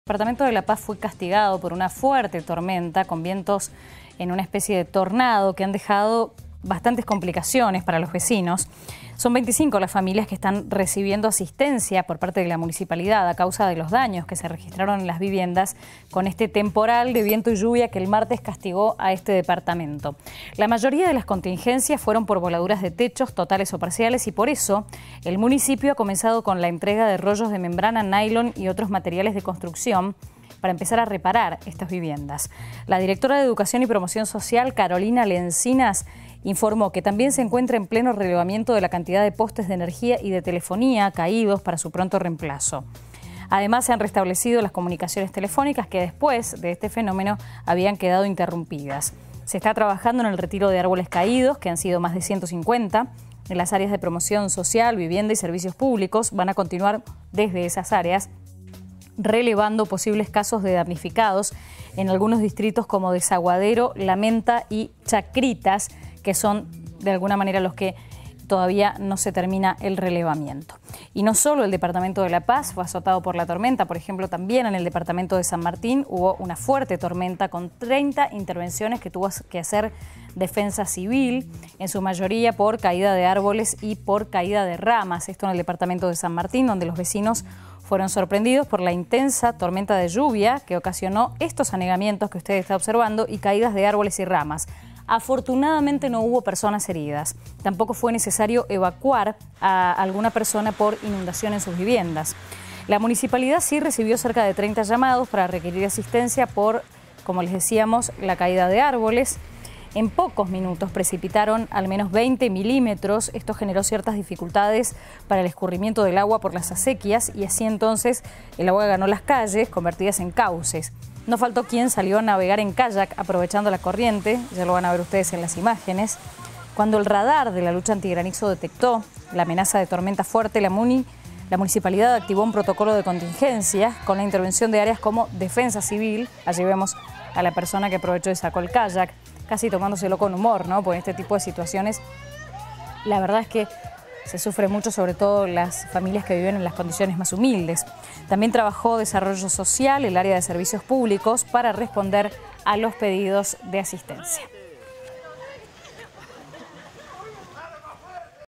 departamento de La Paz fue castigado por una fuerte tormenta con vientos en una especie de tornado que han dejado bastantes complicaciones para los vecinos. Son 25 las familias que están recibiendo asistencia por parte de la municipalidad a causa de los daños que se registraron en las viviendas con este temporal de viento y lluvia que el martes castigó a este departamento. La mayoría de las contingencias fueron por voladuras de techos totales o parciales y por eso el municipio ha comenzado con la entrega de rollos de membrana, nylon y otros materiales de construcción para empezar a reparar estas viviendas. La directora de Educación y Promoción Social, Carolina Lencinas, informó que también se encuentra en pleno relevamiento de la cantidad de postes de energía y de telefonía caídos para su pronto reemplazo. Además, se han restablecido las comunicaciones telefónicas que después de este fenómeno habían quedado interrumpidas. Se está trabajando en el retiro de árboles caídos, que han sido más de 150. En las áreas de promoción social, vivienda y servicios públicos van a continuar desde esas áreas relevando posibles casos de damnificados en algunos distritos como Desaguadero, La Menta y Chacritas, que son de alguna manera los que todavía no se termina el relevamiento. Y no solo el departamento de La Paz fue azotado por la tormenta, por ejemplo, también en el departamento de San Martín hubo una fuerte tormenta con 30 intervenciones que tuvo que hacer Defensa Civil, en su mayoría por caída de árboles y por caída de ramas. Esto en el departamento de San Martín, donde los vecinos fueron sorprendidos por la intensa tormenta de lluvia que ocasionó estos anegamientos que usted está observando y caídas de árboles y ramas. Afortunadamente no hubo personas heridas. Tampoco fue necesario evacuar a alguna persona por inundación en sus viviendas. La municipalidad sí recibió cerca de 30 llamados para requerir asistencia por, como les decíamos, la caída de árboles. En pocos minutos precipitaron al menos 20 milímetros. Esto generó ciertas dificultades para el escurrimiento del agua por las acequias y así entonces el agua ganó las calles, convertidas en cauces. No faltó quien salió a navegar en kayak aprovechando la corriente, ya lo van a ver ustedes en las imágenes. Cuando el radar de la lucha antigranizo detectó la amenaza de tormenta fuerte, la municipalidad activó un protocolo de contingencia con la intervención de áreas como Defensa Civil. Allí vemos a la persona que aprovechó y sacó el kayak, casi tomándoselo con humor, ¿no? Porque en este tipo de situaciones, la verdad es que se sufre mucho, sobre todo las familias que viven en las condiciones más humildes. También trabajó Desarrollo Social, el área de servicios públicos, para responder a los pedidos de asistencia.